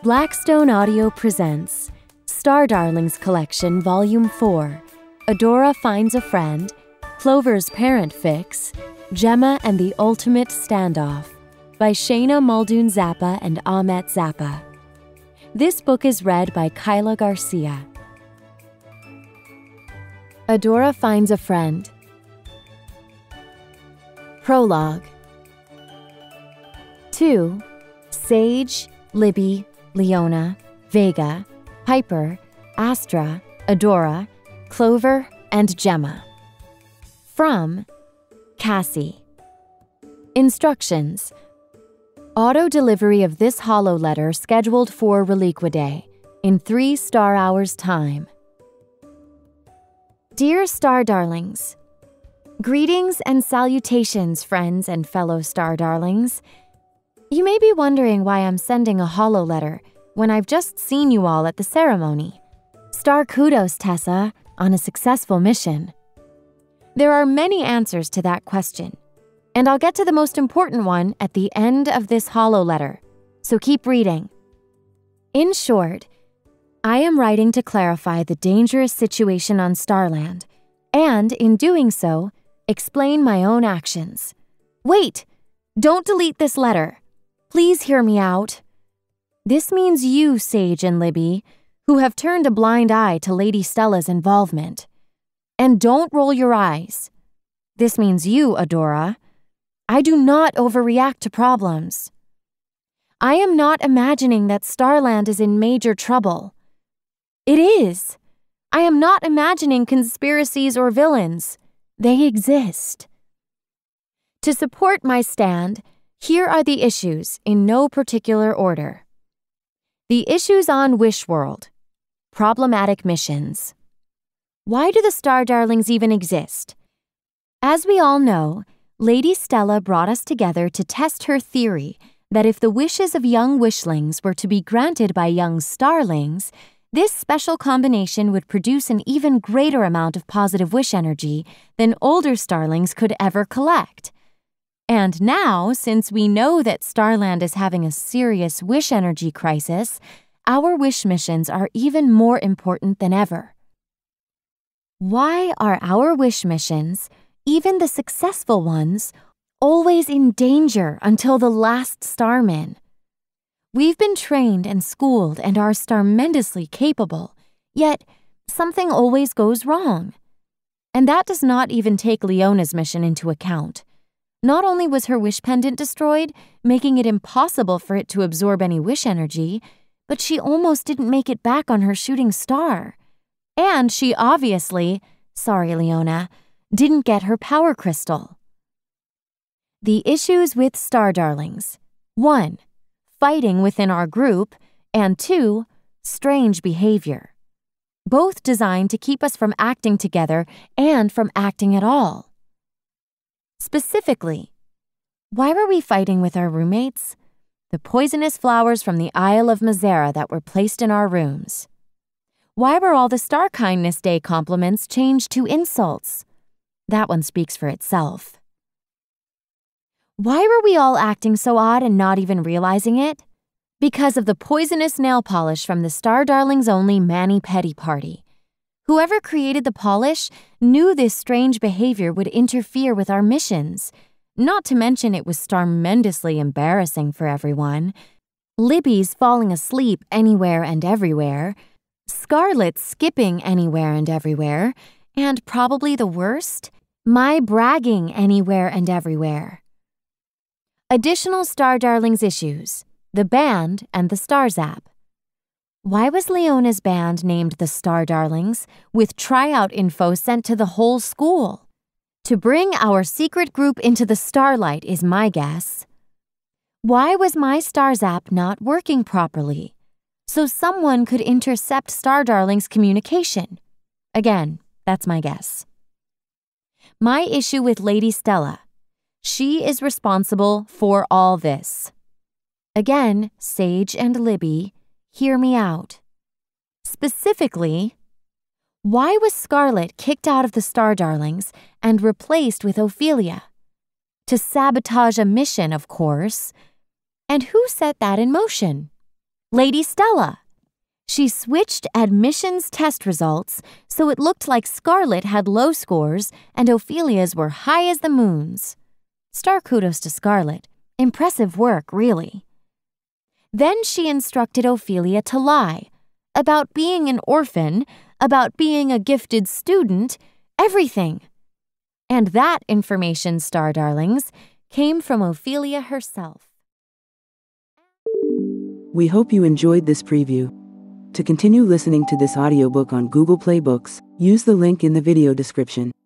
Blackstone Audio presents Star Darlings Collection Volume 4, Adora Finds a Friend, Clover's Parent Fix, Gemma and the Ultimate Standoff by Shana, Muldoon Zappa and Ahmet Zappa. This book is read by Kyla Garcia. Adora Finds a Friend. Prologue. 2. Sage, Libby, Leona, Vega, Piper, Astra, Adora, Clover, and Gemma. From Cassie. Instructions. Auto delivery of this holo letter scheduled for Reliquide in 3 star hours time. Dear Star Darlings, greetings and salutations, friends and fellow Star Darlings. You may be wondering why I'm sending a holo letter when I've just seen you all at the ceremony. Star kudos, Tessa, on a successful mission. There are many answers to that question, and I'll get to the most important one at the end of this holo letter, so keep reading. In short, I am writing to clarify the dangerous situation on Starland, and in doing so, explain my own actions. Wait! Don't delete this letter. Please hear me out. This means you, Sage and Libby, who have turned a blind eye to Lady Stella's involvement. And don't roll your eyes. This means you, Adora. I do not overreact to problems. I am not imagining that Starland is in major trouble. It is. I am not imagining conspiracies or villains. They exist. To support my stand, here are the issues in no particular order. The issues on Wish World. Problematic missions. Why do the Star Darlings even exist? As we all know, Lady Stella brought us together to test her theory that if the wishes of young wishlings were to be granted by young starlings, this special combination would produce an even greater amount of positive wish energy than older starlings could ever collect. And now, since we know that Starland is having a serious wish energy crisis, our wish missions are even more important than ever. Why are our wish missions, even the successful ones, always in danger until the last starman? We've been trained and schooled and are tremendously capable, yet something always goes wrong. And that does not even take Leona's mission into account. Not only was her wish pendant destroyed, making it impossible for it to absorb any wish energy, but she almost didn't make it back on her shooting star. And she obviously, sorry Leona, didn't get her power crystal. The issues with Star Darlings. 1. Fighting within our group, and 2. Strange behavior. Both designed to keep us from acting together and from acting at all. Specifically, why were we fighting with our roommates? The poisonous flowers from the Isle of Mazera that were placed in our rooms. Why were all the Star Kindness Day compliments changed to insults? That one speaks for itself. Why were we all acting so odd and not even realizing it? Because of the poisonous nail polish from the Star Darlings only mani-pedi party. Whoever created the polish knew this strange behavior would interfere with our missions, not to mention it was tremendously embarrassing for everyone. Libby's falling asleep anywhere and everywhere, Scarlet's skipping anywhere and everywhere, and probably the worst, my bragging anywhere and everywhere. Additional Star Darlings issues, the band and the Star Zap. Why was Leona's band named the Star Darlings, with tryout info sent to the whole school? To bring our secret group into the starlight is my guess. Why was my Star Zap not working properly? So someone could intercept Star Darlings' communication. Again, that's my guess. My issue with Lady Stella. She is responsible for all this. Again, Sage and Libby, hear me out. Specifically, why was Scarlet kicked out of the Star Darlings and replaced with Ophelia? To sabotage a mission, of course. And who set that in motion? Lady Stella. She switched admissions test results so it looked like Scarlet had low scores and Ophelia's were high as the moons. Star kudos to Scarlet. Impressive work, really. Then she instructed Ophelia to lie about being an orphan, about being a gifted student, everything. And that information, Star Darlings, came from Ophelia herself. We hope you enjoyed this preview. To continue listening to this audiobook on Google Play Books, use the link in the video description.